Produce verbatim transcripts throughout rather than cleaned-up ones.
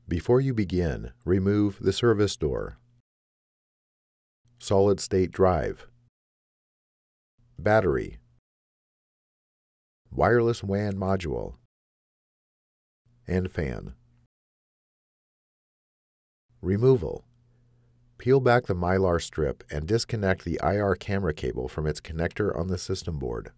Before you begin, remove the service door, solid-state drive, battery, wireless W A N module, and fan. Removal. Peel back the Mylar strip and disconnect the I R camera cable from its connector on the system board.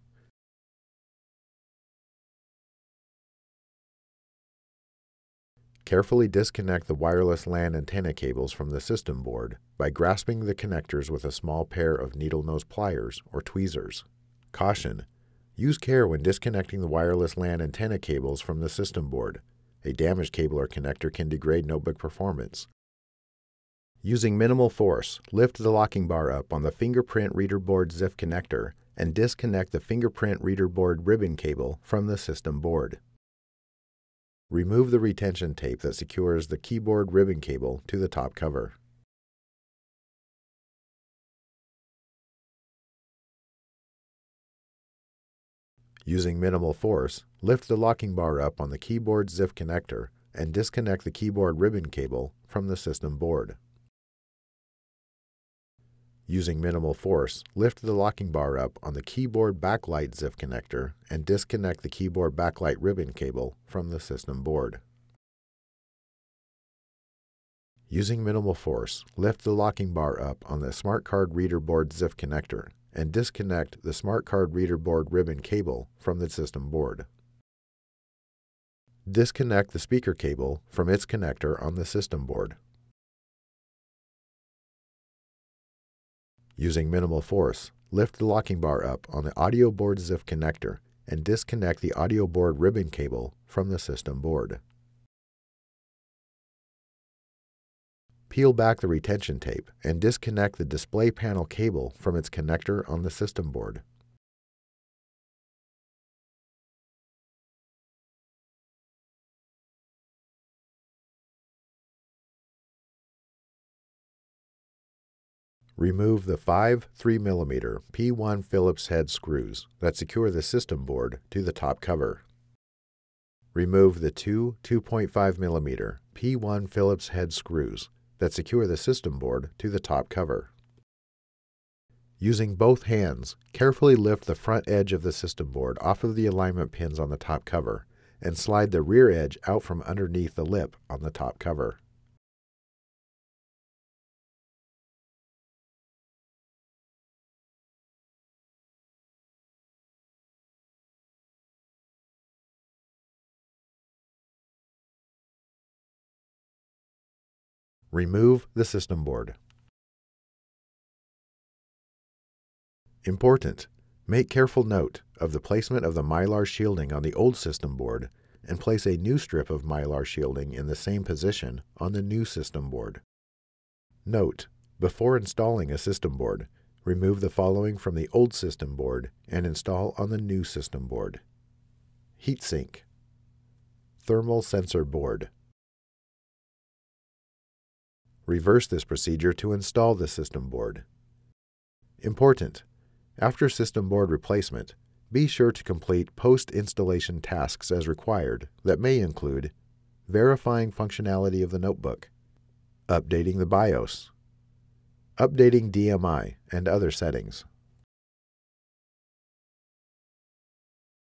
Carefully disconnect the wireless LAN antenna cables from the system board by grasping the connectors with a small pair of needle-nose pliers or tweezers. Caution: use care when disconnecting the wireless LAN antenna cables from the system board. A damaged cable or connector can degrade notebook performance. Using minimal force, lift the locking bar up on the fingerprint reader board Z I F connector and disconnect the fingerprint reader board ribbon cable from the system board. Remove the retention tape that secures the keyboard ribbon cable to the top cover. Using minimal force, lift the locking bar up on the keyboard Z I F connector and disconnect the keyboard ribbon cable from the system board. Using minimal force, lift the locking bar up on the keyboard backlight Z I F connector and disconnect the keyboard backlight ribbon cable from the system board. Using minimal force, lift the locking bar up on the smart card reader board Z I F connector and disconnect the smart card reader board ribbon cable from the system board. Disconnect the speaker cable from its connector on the system board. Using minimal force, lift the locking bar up on the audio board Z I F connector and disconnect the audio board ribbon cable from the system board. Peel back the retention tape and disconnect the display panel cable from its connector on the system board. Remove the five three millimeter P one Phillips head screws that secure the system board to the top cover. Remove the two two point five millimeter P one Phillips head screws that secure the system board to the top cover. Using both hands, carefully lift the front edge of the system board off of the alignment pins on the top cover and slide the rear edge out from underneath the lip on the top cover. Remove the system board. Important: make careful note of the placement of the Mylar shielding on the old system board and place a new strip of Mylar shielding in the same position on the new system board. Note: before installing a system board, remove the following from the old system board and install on the new system board: heatsink, thermal sensor board. Reverse this procedure to install the system board. Important: after system board replacement, be sure to complete post-installation tasks as required that may include verifying functionality of the notebook, updating the BIOS, updating D M I and other settings.